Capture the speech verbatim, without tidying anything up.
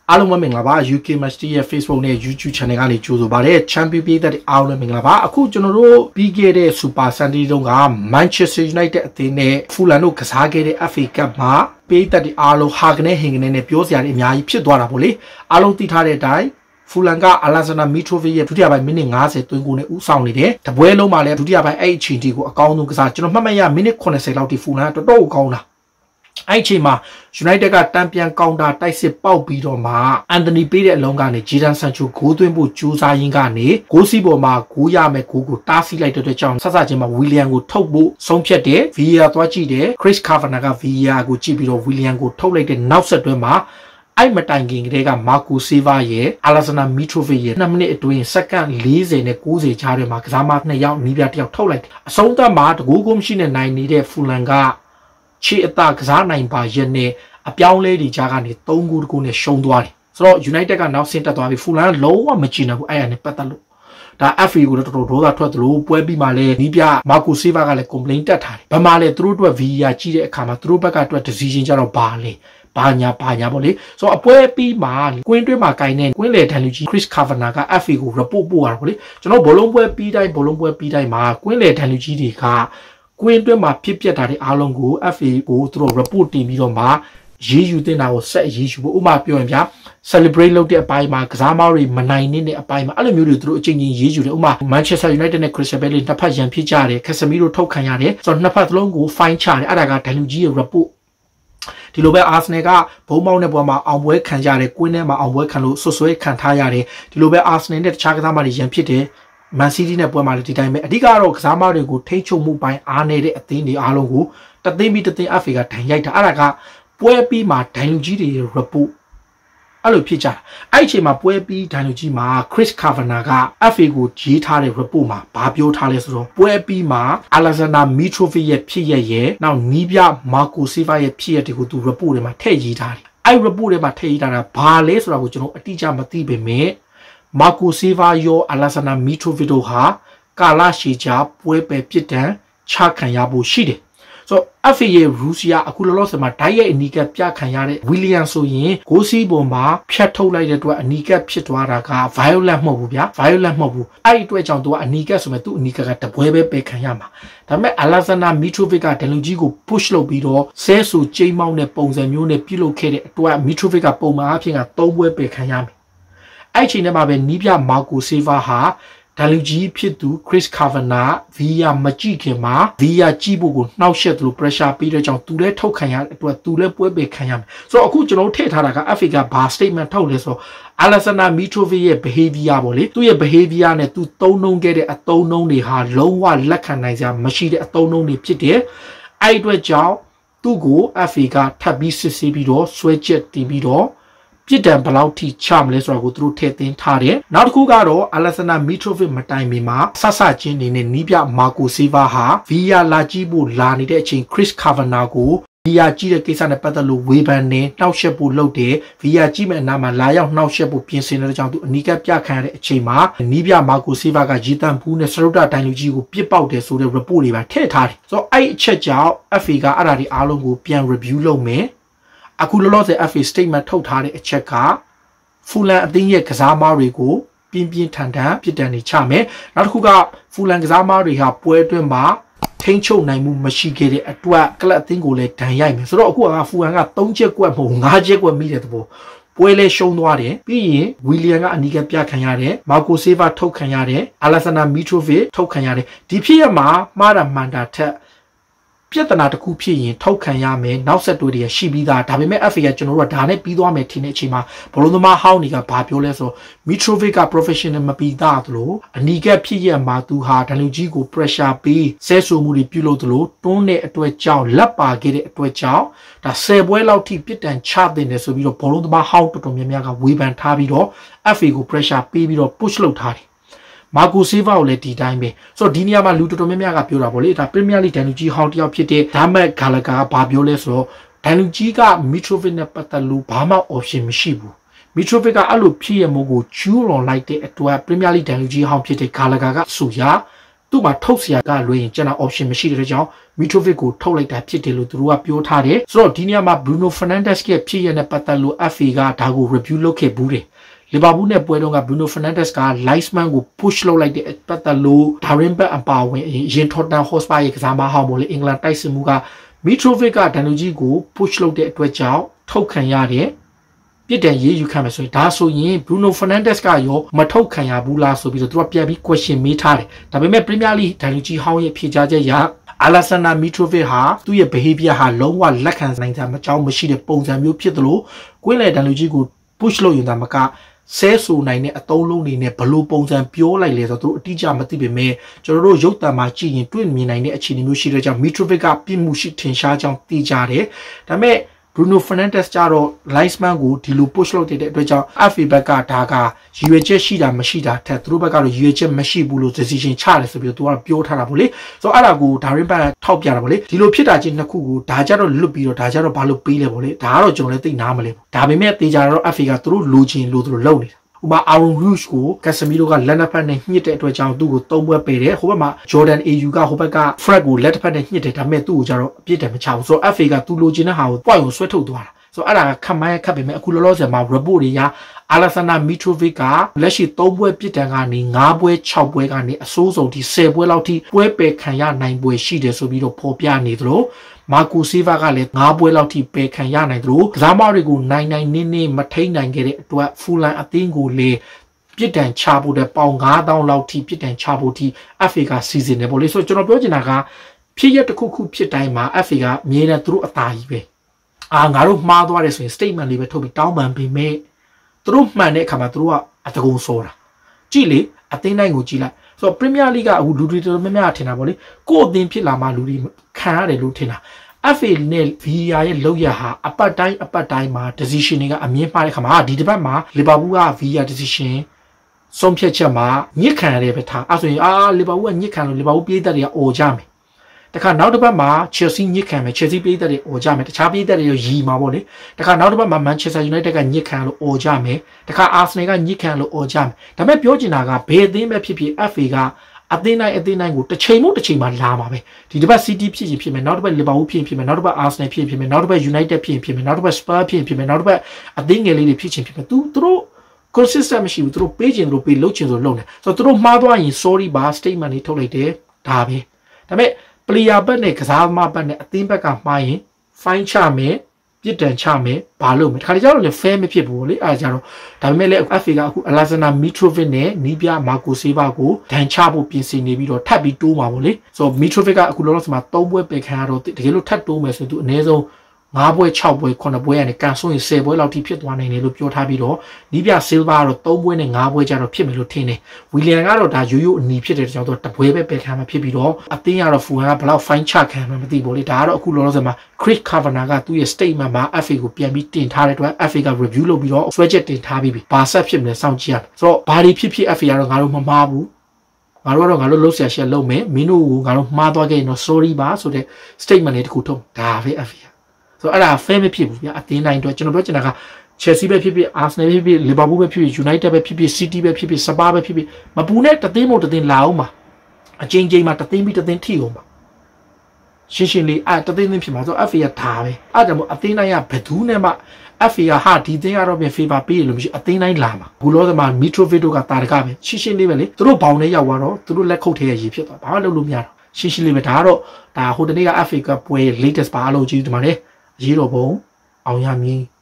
အားလုံးပဲမင်္ဂလာပါ U K Master ရဲ့ Facebook နဲ့ YouTube Channel ကနေကြိုဆိုပါရစေ Champion ပြည်သက်အားလုံးမင်္ဂလာပါအခုကျွန်တော်တို့ပြီးခဲ့တဲ့ Super Sunday တုန်းက Manchester United အသင်းနဲ့ Fulham တို့ကစားခဲ့တဲ့ F A Cup မှာပြည်သက်အားလုံးဟာကနေဟင်ကနေနဲ့ပြောစရာတွေအများကြီးဖြစ်သွားတာပေါ့လေအားလုံးသိထားတဲ့အတိုင်း Fulham က Alexander Mitrovic ရဲ့ဒုတိယပိုင်းမိနစ်၅၀သွင်းကိုနဲ့ဦးဆောင်နေတယ်တပွဲလုံးမှာလည်းဒုတိယပိုင်းအဲ့အချိန်ထိကိုအကောင်းဆုံးကစားကျွန်တော်မှတ်မှတ်ရမိနစ်၇၀လောက်ထိ Fulham တော်တော်ကောင်းတာအဲ့အချိန်မှာ United ကတန်ပြန်ကောင်တာတိုက်စစ်ပေါက်ပြီးတော့မှ Anthony ပေးတဲ့အလုံးကနေ Jadon Sancho ဂိုးသွင်းဖို့ကြိုးစားရင်းကနေဂိုးစီးပေါ်မှာဂိုးရမယ်ဂိုးကိုတားဆီးလိုက်တဲ့အတွက်ကြောင့်ဆက်စချင်းမှာ Willian ကိုထုတ်ဖို့ဆုံးဖြတ်တယ် V A R သွားကြည့်တယ် Chris Kavanagh က V A R ကိုကြည့်ပြီးတော့ Willian ကိုထုတ်လိုက်တဲ့နောက်ဆက်တွဲမှာအဲ့မတိုင်ခင်ကတည်းက Marco Silva ရဲ့ Alexander Mitrovic ရဲ့နှစ်မိနစ်အတွင်းစက္ကန့်၄၀နဲ့၉၀ကြားထဲမှာကစားမနှစ်ယောက်နီးပြတယောက်ထုတ်လိုက်တယ်အဆုံးသတ်မှာတကူးကုန်းရှိနေနိုင်နေတဲ့ Fulham ကချီအတာကစားနိုင်ပါရဲ့နဲ့အပြောင်းလဲတွေကြားကနေ၃ဂိုးတကူနဲ့ရှုံးသွားတယ်ဆိုတော့ United ကနောက်ဆင်းတက်သွားပြီ Fulham လုံးဝမကြည့်နိုင်ဘူးအဲ့ရနဲ့ပတ်သက်လို့ဒါ F A ကိုတော့တော်တော်ဒေါသထွက်သလိုပွဲပြီးမှလည်းနီးပြ Marco Silva ကလည်း complaint တက်ထားတယ်ဘာမှလည်းသူတို့အတွက် V A R ကြည့်တဲ့အခါမှာသူတို့ဘက်ကအတွက် decision ကြတော့ဘာလဲဘာညာဘာညာပေါ့လေဆိုတော့အပွဲပြီးမှကွင်းတွင်းမှာကင်နေကွင်းလေတန်လူကြီး Chris Kavanagh က F A ကို report ပို့ရတာပေါ့လေကျွန်တော်ဘောလုံးပွဲပြီးတိုင်းဘောလုံးပွဲပြီးတိုင်းမှာကွင်းလေတန်လူကြီးတွေကကွင်းတွင်းမှာဖြစ်ပျက်တာတွေအားလုံးကို F A ကိုသူတို့ report တင်ပြီးတော့မှရေးယူတင်တာကိုဆက်ရေးယူဖို့ဥပမာပြောရင်ဗျာ celebrate လုပ်တဲ့အပိုင်းမှာကစားမတွေမနိုင်နေတဲ့အပိုင်းမှာအဲ့လိုမျိုးတွေသူတို့အချိန်ချင်းရေးယူတယ်ဥပမာ Manchester United နဲ့ Crystal Palace နှစ်ဖက်ရန်ဖြစ်ကြတယ် Casemiro ထုတ်ခံရတယ်ဆိုတော့နှစ်ဖက်သလုံးကို fine ချတယ်အဲ့ဒါကဒန်လူကြီးရဲ့ reportဒီလိုပဲ Arsenal ကဘုံမောင်းတဲ့ဘွားမှာအောင်ပွဲခံကြတယ်ကွင်းထဲမှာအောင်ပွဲခံလို့ဆွဆွဲခံထားရတယ်ဒီလိုပဲ Arsenal နဲ့တခြားကစားမတွေရန်ဖြစ်တယ် Man City နဲ့ပွဲမှာလည်းဒီတိုင်းပဲအဓိကတော့ကစားမတွေကိုထိချုံမှုပိုင်းအားနေတဲ့အသင်းတွေအားလုံးကိုတသိမ်းပြီးတသိမ်း F A ကဒဏ်ရိုက်တာအဲ့ဒါကပွဲပြီးမှဒိုင်လူကြီးတွေ report အဲ့လိုဖြစ်ကြတာအဲ့အချိန်မှာပွဲပြီးဒိုင်လူကြီးမှာ Chris Kavanagh က F A ကိုရေးထားတဲ့ report မှာဘာပြောထားလဲဆိုတော့ပွဲပြီးမှာ Alexander Mitrovic ရဲ့ဖြစ်ရရဲ့နောက်နီးပြ Marco Silva ရဲ့ဖြစ်ရတွေကိုသူ report တွေမှာထည့်ရေးထားတယ်အဲ့ report တွေမှာထည့်ရေးထားတာဘာလဲဆိုတာကိုကျွန်တော်အတိအကျမသိပေမဲ့ Marco Silva ရော Alexander Mitrovic တို့ဟာကာလရှည်ကြာပွဲပယ်ပြစ်ဒဏ်ချခံရဖို့ရှိတယ်ဆိုတော့ F A ရဲ့ rules ကအခုလောလောဆယ်မှာဓာတ်ရိုက်အနီးကပ်ပြခံရတဲ့ Willian ဆိုရင်ဂိုးစီးပေါ်မှာဖြတ်ထုတ်လိုက်တဲ့အတွက်အနီးကပ်ဖြစ်သွားတာက violent မဟုတ်ဘူးဗျာ violent မဟုတ်ဘူးအဲ့ဒီအတွက်ကြောင့်သူကအနီးကပ်ဆိုမဲ့သူ့အနီးကပ်ကတပွဲပဲပယ်ခံရမှာဒါပေမဲ့ Alexander Mitrovic ကဒန်လူကြီးကို push လုပ်ပြီးတော့ဆဲဆူကျိမ်းမောင်းတဲ့ပုံစံမျိုးနဲ့ပြုလုပ်ခဲ့တဲ့အတွက် Mitrovic ကပုံမှန်အဖြစ်က၃ပွဲပယ်ခံရမယ်အဲ့ချိန်ထဲမှာပဲနီးပြ Marco Silva ဟာဒန်လူကြီးဖြစ်သူ Chris Kavanagh V A R မကြည့်ခင်မှာ V A R ကြည့်ဖို့ကိုနှောက်ယှက်သလို pressure ပေးတဲ့ကြောင့်သူလည်းထုတ်ခံရတဲ့အတွက်သူလည်းပွဲပယ်ခံရမယ်ဆိုတော့အခုကျွန်တော်ထည့်ထားတာက F A ကဘာ statement ထုတ်လဲဆိုတော့ Alexander Mitrovic ရဲ့ behavior ပေါ့လေသူ့ရဲ့ behavior နဲ့သူသုံးနှုံးခဲ့တဲ့အသုံးနှုံးတွေဟာလုံးဝလက်ခံနိုင်စရာမရှိတဲ့အသုံးနှုံးတွေဖြစ်တယ်အဲ့အတွက်ကြောင့်သူ့ကို F A ကထပ်ပြီးစစ်ဆေးပြီးတော့ဆွဲချက်တင်ပြီးတော့ပြစ်ဒဏ်ဘယ်လောက်ထိချမလဲဆိုတာကိုသူတို့ထည့်သွင်းထားတယ်နောက်တစ်ခုကတော့ Alexander Mitrovic မတိုင်မီမှာဆဆချင်းနေနဲ့နီးပြ Marco Silva ဟာ V A R လာကြည့်ဖို့လာနေတဲ့အချိန် Chris Kavanagh ကို V A R ကြည့်တဲ့ကိစ္စနဲ့ပတ်သက်လို့ဝေဖန်နေနှောက်ယှက်ဖို့လုပ်တယ် V A R ကြည့်မဲ့အနားမှာလာရောက်နှောက်ယှက်ဖို့ပြင်ဆင်တဲ့ကြောင့်သူအနီးကပ်ပြခံရတဲ့အချိန်မှာနီးပြ Marco Silva ကရေတံဖူးနဲ့စရုတ်တာတိုင်လူကြီးကိုပြစ်ပေါက်တယ်ဆိုတဲ့ report တွေပါထည့်ထားတယ်ဆိုတော့အဲ့အချက်ကြောင့် F A ကအဲ့ဒါဒီအားလုံးကိုပြန် review လုပ်မယ်အခုလောလောဆယ် F A statement ထုတ်ထားတဲ့အချက်က Fulham အသင်းရဲ့ကစားမတွေကိုပြင်းပြင်းထန်ထန်ပြစ်ဒဏ်တွေချမယ်နောက်တစ်ခုက Fulham ကစားမတွေဟာပွဲအတွင်းမှာထိန်းချုပ်နိုင်မှုမရှိခဲ့တဲ့အတွက်ကလပ်အသင်းကိုလည်းဒဏ်ရိုက်မယ်ဆိုတော့အခုက Fulham က၃ချက်ကွက်မဟုတ်၅ချက်ကွက်မိတဲ့သဘောပွဲလဲရှုံးသွားတယ်ပြီးရင် Willian ကအနီးကပ်ပြခံရတယ် Marco Silva ထုတ်ခံရတယ် Alexander Mitrovic ထုတ်ခံရတယ်ဒီဖြစ်ရမှာမှားတာမှန်တာထက်ပြဿနာတစ်ခုဖြစ်ရင်ထောက်ခံရမယ်နောက်ဆက်တွဲတွေရှိပြီးသားဒါပေမဲ့ F A ကကျွန်တော်တို့ကဒါနဲ့ပြီးသွားမယ်ထင်တဲ့အချိန်မှာဘလုံးသမားဟောင်းတွေကဘာပြောလဲဆို Mitrovic က professional မပြီးသားသလိုအနီးကပ်ဖြစ်ရမှာသူဟာဒန်လူကြီးကို pressure ပေးဆဲဆူမှုတွေပြုလုပ်သလိုတွန်းတဲ့အတွက်ကြောင့်လက်ပါခဲ့တဲ့အတွက်ကြောင့်ဒါဆယ်ပွဲလောက်ထိပြစ်ဒဏ်ချတင်တယ်ဆိုပြီးတော့ဘလုံးသမားဟောင်းတော်တော်များများကဝေဖန်ထားပြီးတော့ F A ကို pressure ပေးပြီးတော့ push လုပ်ထားတယ်Marco Silva ကိုလည်းဒီတိုင်းပဲဆိုတော့ဒီနေရာမှာလူတော်တော်များများကပြောတာပေါ့လေဒါ Premier League ဒန်လူကြီးဟောင်းတယောက်ဖြစ်တဲ့ Damet Gallagher ကဘာပြောလဲဆိုတော့ဒန်လူကြီးက Mitrovic နဲ့ပတ်သက်လို့ဘာမှ option မရှိဘူး Mitrovic ကအဲ့လိုဖြစ်ရမှုကိုကျူးလွန်လိုက်တဲ့အတွက် Premier League ဒန်လူကြီးဟောင်းဖြစ်တဲ့ Gallagher ကဆိုရသူသူ့မှာထုတ်เสียကလွှဲရင်ကျွန်တော် option မရှိတဲ့ကြောင့် Mitrovic ကိုထုတ်လိုက်တာဖြစ်တယ်လို့သူတို့ကပြောထားတယ်ဆိုတော့ဒီနေရာမှာ Bruno Fernandes ရဲ့ဖြစ်ရတဲ့ပတ်သက်လို့ F A ကဒါကို review လုပ်ခဲ့ဘူးတယ်လီဗာပူးနဲ့ပွဲတုန်းက Bruno Fernandes က Leisman ကို push လုပ်လိုက်တဲ့ပတ်သက်လို့ Darren Bent အပါဝင်ရင် Tottenham Hotspur ရဲ့ကစားမဟောင်းမို့လေအင်္ဂလန်တိုက်စစ်မှုက Mitrovic ကဒန်လူကြီးကို push လုပ်တဲ့အတွက်ကြောင့်ထုတ်ခံရတယ်ပြစ်ဒဏ်ရေးယူခံမယ်ဆိုရင်ဒါဆိုရင် Bruno Fernandes ကရောမထုတ်ခံရဘူးလားဆိုပြီးတော့သူကပြန်ပြီး question မေးထားတယ်ဒါပေမဲ့ Premier League ဒန်လူကြီးဟောင်းရဲ့ဖြေကြားချက်အရ Alexander Mitrovic ဟာသူ့ရဲ့ behavior ဟာလုံးဝလက်ခံနိုင်တာမကြောင်းမရှိတဲ့ပုံစံမျိုးဖြစ်သလိုကွင်းလေဒန်လူကြီးကို push လုပ်ရင်ဒါမှကဆဲဆူနိုင်တဲ့အသုံးလုံးတွေနဲ့ဘလို့ပုံစံပြောလိုက်လဲဆိုတော့သူတို့အတိအကျမသိပေမဲ့ကျွန်တော်တို့ရုပ်သံမှာကြည့်ရင်တွေ့မြင်နိုင်တဲ့အခြေအနေမျိုးရှိတဲ့ကြောင့် Mitrovic ကပြစ်မှုရှိထင်ရှားကြောင်းသိကြတယ်ဒါပေမဲ့ Bruno Fernandes ကြတော့ Leisman ကိုဒီလို push လုပ်တဲ့အတွက်ကြောင့် F A ဘက်ကဒါကရည်ရွယ်ချက်ရှိတာမရှိတာထက်သူတို့ဘက်ကတော့ရည်ရွယ်ချက်မရှိဘူးလို့ decision ချတယ်ဆိုပြီးတော့သူကပြောထားတာပေါ့လေဆိုတော့အဲ့ဒါကို Darren Bent ထောက်ပြတာပေါ့လေဒီလိုဖြစ်တာချင်းနှစ်ခုကိုဒါကြတော့လွတ်ပြီးတော့ဒါကြတော့ဘာလို့ပေးလဲပေါ့လေဒါကတော့ကျွန်တော်လည်းသိနားမလဲဒါပေမဲ့တေချာတော့ F A ကသူတို့လိုချင်လို့သူတို့လုပ်နေတာဥပမာ Aaron Rush ကို Casemiro ကလက်နှစ်ဖက်နဲ့ညှစ်တဲ့အတွက်ကြောင့်သူ့ကိုသုံးပွဲပေးတယ်ဟိုဘက်မှာ Jordan Ayew ကဟိုဘက်က Fred ကိုလက်တစ်ဖက်နဲ့ညှစ်တယ်ဒါပေမဲ့သူ့ကိုကြတော့အပြစ်တယ်မချဘူးဆိုတော့ F A ကသူလိုချင်တဲ့ဟာကို point ကိုဆွဲထုတ်သွားတာဆိုတော့အဲ့ဒါကခက်မှန်းခက်ပေမဲ့အခုလောလောဆယ်မှာ report တွေက Alexander Mitrovic ကလက်ရှိသုံးပွဲပြစ်ဒဏ်ကနေငါးပွဲခြောက်ပွဲကနေအဆိုးဆုံးထိဆယ်ပွဲလောက်ထိပွဲပယ်ခံရနိုင်ပွဲရှိတယ်ဆိုပြီးတော့ဖော်ပြနေသလို Marco Silva ကလည်းငါးပွဲလောက်ထိပယ်ခံရနိုင်သလိုကစားမတွေကိုနိုင်နိုင်နင်းနင်းမထိန်နိုင်ခဲ့တဲ့အတွက် Fulham အသင်းကိုလေပြစ်ဒဏ်ချဖို့တဲ့ပေါင်ငါးသောင်းလောက်ထိပြစ်ဒဏ်ချဖို့ထိ F A ကစီစဉ်တယ်ပေါ့လေဆိုတော့ကျွန်တော်ပြောချင်တာကဖြစ်ရတစ်ခုခုဖြစ်တိုင်းမှာ F A ကအမြဲတမ်းသူတို့အသာကြီးပဲအာငါတို့မှားသွားတယ်ဆိုရင် statement လေးပဲထုတ်ပြီးတောင်းပန်ပေးမယ်သူတို့မှန်တဲ့အခါမှာသူတို့ကအတကုံစောတာကြည့်လေအသင်းတိုင်းကိုကြည့်လိုက်ဆိုတော့ Premier League ကအခုလူတွေတော်တော်များများထင်တာပေါ့လေကိုယ့်အသင်းဖြစ်လာမှလူတွေခံရတယ်လို့ထင်တာ F A နဲ့ V R ရဲ့လောက်ရဟာအပတ်တိုင်းအပတ်တိုင်းမှာ decision တွေကအမြင်မှားတဲ့ခါမှာဒီတစ်ပတ်မှာ Liverpool က V R decision ဆုံးဖြတ်ချက်မှာညစ်ခံရတယ်ပဲထားအဲ့ဆိုရင်အာ Liverpool ကညစ်ခံလို့ Liverpool ပြည်သက်တွေကអော်ကြမယ်တခါနောက်တစ်ပတ်မှာ Chelsea ညစ်ခံမယ် Chelsea ပြည်သက်တွေអော်ကြမယ်တခြားပြည်သက်တွေရီမှာပေါ့လေတခါနောက်တစ်ပတ်မှာ Manchester United ကညစ်ခံလို့អော်ကြမယ်တခါ Arsenal ကညစ်ခံလို့អော်ကြမယ်ဒါပေမဲ့ပြောချင်တာကဘယ်အသင်းပဲဖြစ်ဖြစ် F A ကအသင်းတိုင်းအသင်းတိုင်းကိုတစ်ချိန်မို့တစ်ချိန်မှာလာမှာပဲဒီတစ်ပတ် City ဖြစ်ရင်ဖြစ်မယ်နောက်တစ်ပတ် Liverpool ဖြစ်ရင်ဖြစ်မယ်နောက်တစ်ပတ် Arsenal ဖြစ်ရင်ဖြစ်မယ်နောက်တစ်ပတ် United ဖြစ်ရင်ဖြစ်မယ်နောက်တစ်ပတ် Spurs ဖြစ်ရင်ဖြစ်မယ်နောက်တစ်ပတ်အသင်းငယ်လေးတွေဖြစ်ချင်ဖြစ်မယ်သူတို့ consistent မရှိဘူးသူတို့ပေးချင်သူတို့ပေးလုပ်ချင်ဆိုလုပ်နေဆိုတော့သူတို့မှားသွားရင် sorry ပါ statement တွေထုတ်လိုက်တယ်ဒါပဲဒါပေမဲ့ player ဘက်နဲ့ကစားသမားဘက်နဲ့အသင်းဘက်ကမှားရင် fine ချမယ်ပြစ်ဒဏ်ချမယ်ဘာလို့မလဲခါကြတော့လေ fair မဖြစ်ဘူးလေအားကြတော့ဒါပေမဲ့လေ F A ကအခု Alexander Mitrovic နဲ့နီးပြ Marco Silva ကိုဒဏ်ချဖို့ပြင်ဆင်နေပြီးတော့ထပ်ပြီးတိုးမှာပေါ့လေဆိုတော့ Mitrovic ကအခုလောလောဆယ်မှာသုံးပွဲပယ်ခံရတော့တကယ်လို့ထပ်တိုးမယ်ဆိုရင်သူအနည်းဆုံးငါးပွဲခြောက်ပွဲခုနှစ်ပွဲကနေကန်ဆိုရင်ဆယ်ပွဲလောက်ထိဖြစ်သွားနိုင်တယ်လို့ပြောထားပြီးတော့နီးပြ Silva ကတော့သုံးပွဲနဲ့ငါးပွဲကျတော့ဖြစ်မယ်လို့ထင်တယ်ဝီလီယံကတော့ဒါရိုးရိုးအနီဖြစ်တဲ့ကြောင့်တော့တပွဲပဲပယ်ခံမှာဖြစ်ပြီးတော့အသင်းကတော့ Fulham ကဘယ်လောက် fine ချခံမှမသိဘူးလေဒါကတော့အခုလောလောဆယ်မှာ Chris Kavanagh ကသူ့ရဲ့ statement မှာ F A ကိုပြန်ပြီးတင်ထားတဲ့အတွက် F A က review လုပ်ပြီးတော့ဆွဲချက်တင်ထားပြီးပြီဘာဆက်ဖြစ်မလဲစောင့်ကြည့်ရမယ်ဆိုတော့ဘာတွေဖြစ်ဖြစ် F A ကတော့ငါတို့မမှားဘူးငါတို့ကတော့ငါတို့လှုပ်ရှားရှက်လုပ်မယ်မင်းတို့ကငါတို့မှားသွားခဲ့ရင်တော့ sorry ပါဆိုတဲ့ statement လေးတစ်ခုထုတ်ဒါပဲ F A ဆိုတော့အဲ့ဒါ fair မဖြစ်ဘူးဗျာအသင်းတိုင်းတော့ကျွန်တော်ပြောချင်တာက Chelsea ပဲဖြစ်ဖြစ် Arsenal ပဲဖြစ်ဖြစ် Liverpool ပဲဖြစ်ဖြစ် United ပဲဖြစ်ဖြစ် City ပဲဖြစ်ဖြစ် Spurs ပဲဖြစ်ဖြစ်မပူနဲ့တသင်းမို့တသင်းလာအောင်ပါအချင်းချင်းမှာတသင်းပြီးတသင်းထိအောင်ပါရှင်းရှင်းလေးအဲ့တသင်းသင်းဖြစ်မှာဆို F A ကဒါပဲအဲ့ဒါမို့အသင်းတိုင်းကဘယ်သူနဲ့မှ F A ကဟာဒီသင်းကတော့ပြန် favor ပေးတယ်လို့မရှိအသင်းတိုင်းလာမှာဘူးလို့ဆိုမှ Mitrovic တို့ကတာတကပဲရှင်းရှင်းလေးပဲလေသူတို့ဘောင်ထဲရောက်သွားတော့သူတို့လက်ခုပ်ထဲရည်ဖြစ်သွားဘာမှလုပ်လို့မရတော့ရှင်းရှင်းလေးပဲဒါကတော့ဒါဟိုတနေ့က F A ကပွဲ latest ပါအလုပ်ကြီးဒီမှာလေရေးတော်ပုံအောင်ရမည်